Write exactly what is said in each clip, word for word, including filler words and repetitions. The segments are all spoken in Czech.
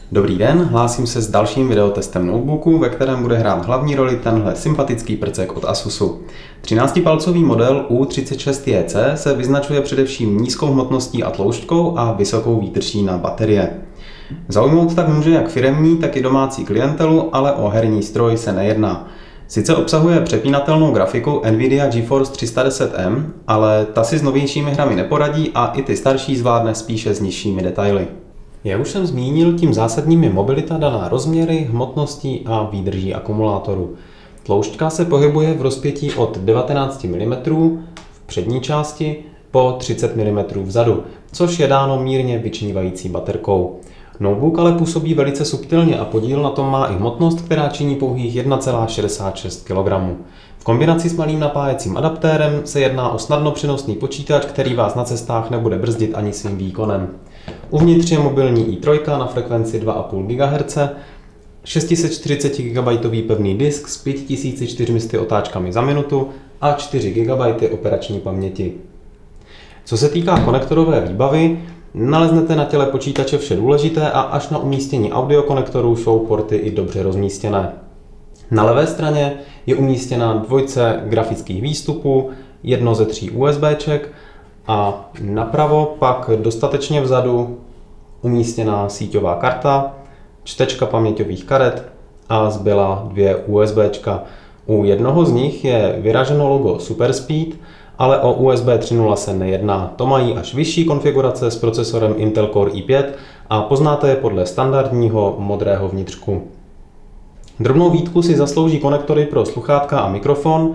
Dobrý den, hlásím se s dalším videotestem notebooku, ve kterém bude hrát hlavní roli tenhle sympatický prcek od Asusu. třináctipalcový model U třicet šest J C se vyznačuje především nízkou hmotností a tloušťkou a vysokou výdrží na baterie. Zaujmout tak může jak firemní, tak i domácí klientelu, ale o herní stroj se nejedná. Sice obsahuje přepínatelnou grafiku Nvidia GeForce tři sta deset M, ale ta si s novějšími hrami neporadí a i ty starší zvládne spíše s nižšími detaily. Jak už jsem zmínil, tím zásadním je mobilita daná rozměry, hmotností a výdrží akumulátoru. Tloušťka se pohybuje v rozpětí od devatenáct milimetrů v přední části po třicet milimetrů vzadu, což je dáno mírně vyčnívající baterkou. Notebook ale působí velice subtilně a podíl na tom má i hmotnost, která činí pouhých jedna celá šedesát šest kilogramů. V kombinaci s malým napájecím adaptérem se jedná o snadno přenosný počítač, který vás na cestách nebude brzdit ani svým výkonem. Uvnitř je mobilní i tři na frekvenci dva a půl gigahertzu, šest set čtyřicet gigabajtů pevný disk s pět tisíc čtyři sta otáčkami za minutu a čtyři gigabajty operační paměti. Co se týká konektorové výbavy, naleznete na těle počítače vše důležité a až na umístění audiokonektorů jsou porty i dobře rozmístěné. Na levé straně je umístěna dvojce grafických výstupů, jedno ze tří USBček a napravo pak dostatečně vzadu umístěná síťová karta, čtečka paměťových karet a zbylá dvě USBčka. U jednoho z nich je vyraženo logo SuperSpeed, ale o U S B tři tečka nula se nejedná. To mají až vyšší konfigurace s procesorem Intel Core i pět a poznáte je podle standardního modrého vnitřku. Drobnou výtku si zaslouží konektory pro sluchátka a mikrofon,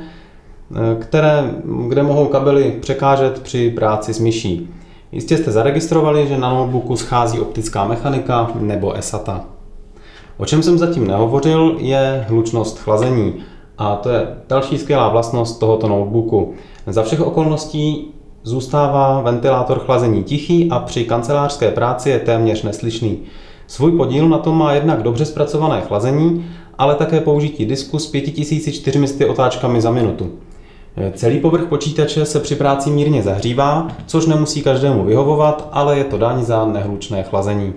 které, kde mohou kabely překážet při práci s myší. Jistě jste zaregistrovali, že na notebooku schází optická mechanika nebo E S A T A. O čem jsem zatím nehovořil, je hlučnost chlazení. A to je další skvělá vlastnost tohoto notebooku. Za všech okolností zůstává ventilátor chlazení tichý a při kancelářské práci je téměř neslyšný. Svůj podíl na tom má jednak dobře zpracované chlazení, ale také použití disku s pět tisíc čtyři sta otáčkami za minutu. Celý povrch počítače se při práci mírně zahřívá, což nemusí každému vyhovovat, ale je to daň za nehlučné chlazení.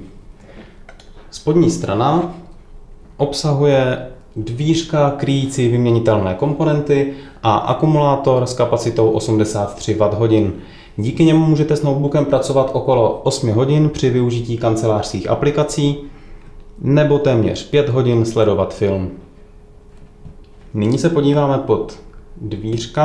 Spodní strana obsahuje dvířka kryjící vyměnitelné komponenty a akumulátor s kapacitou osmdesát tři watthodin. Díky němu můžete s notebookem pracovat okolo osm hodin při využití kancelářských aplikací nebo téměř pět hodin sledovat film. Nyní se podíváme pod dvířka.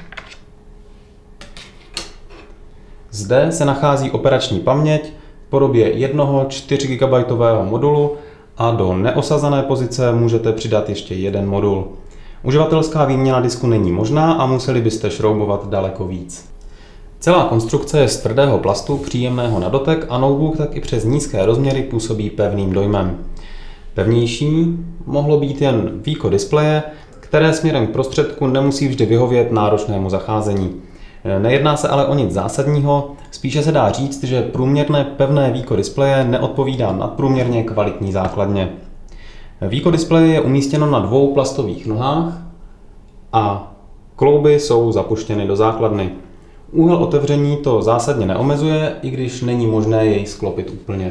Zde se nachází operační paměť v podobě jednoho čtyři gigabajtového modulu a do neosazené pozice můžete přidat ještě jeden modul. Uživatelská výměna disku není možná a museli byste šroubovat daleko víc. Celá konstrukce je z tvrdého plastu, příjemného na dotek a notebook tak i přes nízké rozměry působí pevným dojmem. Pevnější mohlo být jen výko displeje, které směrem k prostředku nemusí vždy vyhovět náročnému zacházení. Nejedná se ale o nic zásadního, spíše se dá říct, že průměrné pevné výko displeje neodpovídá nadprůměrně kvalitní základně. Výko displeje je umístěno na dvou plastových nohách a klouby jsou zapuštěny do základny. Úhel otevření to zásadně neomezuje, i když není možné jej sklopit úplně.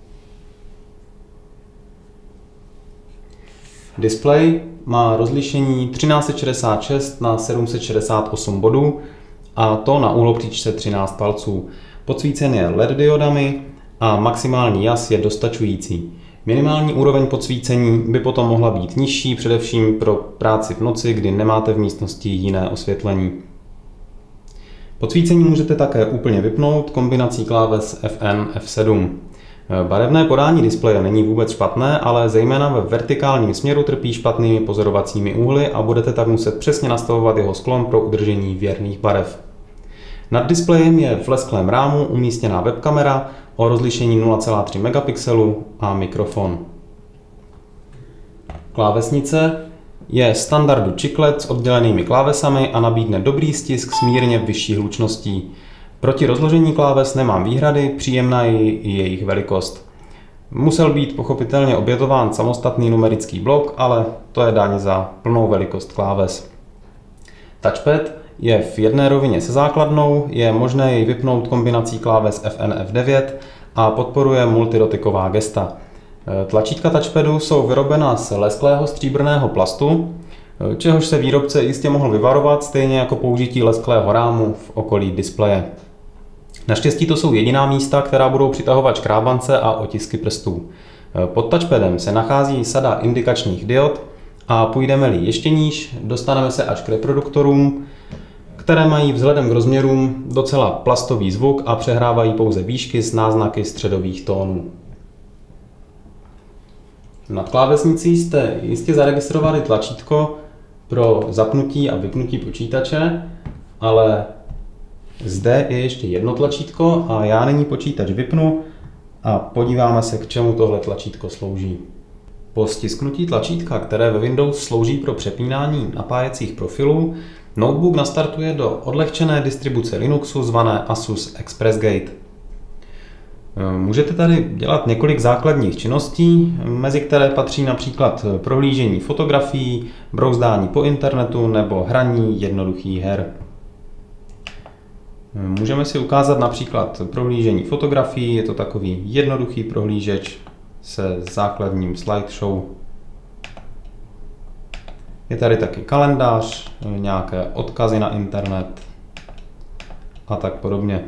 Displej má rozlišení třináct set šedesát šest na sedm set šedesát osm bodů, a to na úhlopříčce třináct palců. Podsvícen je L E D diodami a maximální jas je dostačující. Minimální úroveň podsvícení by potom mohla být nižší, především pro práci v noci, kdy nemáte v místnosti jiné osvětlení. Podsvícení můžete také úplně vypnout kombinací kláves F N F sedm. Barevné podání displeje není vůbec špatné, ale zejména ve vertikálním směru trpí špatnými pozorovacími úhly a budete tak muset přesně nastavovat jeho sklon pro udržení věrných barev. Nad displejem je v lesklém rámu umístěná webkamera o rozlišení nula celá tři megapixelu a mikrofon. Klávesnice je standardu chiclet s oddělenými klávesami a nabídne dobrý stisk s mírně vyšší hlučností. Proti rozložení kláves nemám výhrady, příjemná je i jejich velikost. Musel být pochopitelně obětován samostatný numerický blok, ale to je daň za plnou velikost kláves. Touchpad je v jedné rovině se základnou, je možné jej vypnout kombinací kláves F N F devět a podporuje multidotyková gesta. Tlačítka touchpadu jsou vyrobena z lesklého stříbrného plastu, čehož se výrobce jistě mohl vyvarovat, stejně jako použití lesklého rámu v okolí displeje. Naštěstí to jsou jediná místa, která budou přitahovat škrábance a otisky prstů. Pod touchpadem se nachází sada indikačních diod a půjdeme-li ještě níž, dostaneme se až k reproduktorům, které mají vzhledem k rozměrům docela plastový zvuk a přehrávají pouze výšky s náznaky středových tónů. Nad klávesnicí jste jistě zaregistrovali tlačítko pro zapnutí a vypnutí počítače, ale zde je ještě jedno tlačítko a já nyní počítač vypnu a podíváme se, k čemu tohle tlačítko slouží. Po stisknutí tlačítka, které ve Windows slouží pro přepínání napájecích profilů, notebook nastartuje do odlehčené distribuce Linuxu zvané Asus ExpressGate. Můžete tady dělat několik základních činností, mezi které patří například prohlížení fotografií, brouzdání po internetu nebo hraní jednoduchých her. Můžeme si ukázat například prohlížení fotografií, je to takový jednoduchý prohlížeč se základním slideshow. Je tady taky kalendář, nějaké odkazy na internet a tak podobně.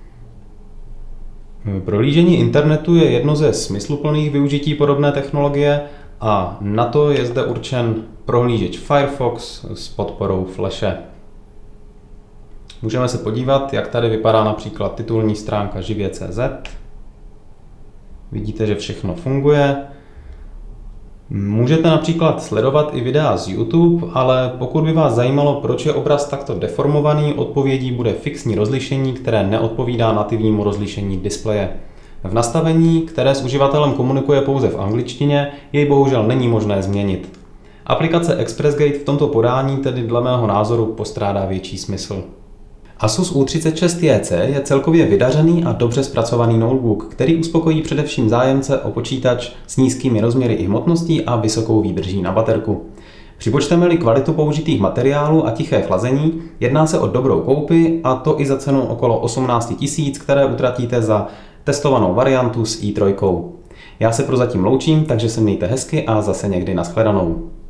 Prohlížení internetu je jedno ze smysluplných využití podobné technologie a na to je zde určen prohlížeč Firefox s podporou Flashe. Můžeme se podívat, jak tady vypadá například titulní stránka živě tečka cé zet. Vidíte, že všechno funguje. Můžete například sledovat i videa z YouTube, ale pokud by vás zajímalo, proč je obraz takto deformovaný, odpovědí bude fixní rozlišení, které neodpovídá nativnímu rozlišení displeje. V nastavení, které s uživatelem komunikuje pouze v angličtině, jej bohužel není možné změnit. Aplikace ExpressGate v tomto podání tedy dle mého názoru postrádá větší smysl. Asus U třicet šest J C je celkově vydařený a dobře zpracovaný notebook, který uspokojí především zájemce o počítač s nízkými rozměry i hmotností a vysokou výdrží na baterku. Připočteme-li kvalitu použitých materiálů a tiché chlazení, jedná se o dobrou koupi a to i za cenu okolo osmnáct tisíc, které utratíte za testovanou variantu s i tři. Já se prozatím loučím, takže se mějte hezky a zase někdy nashledanou.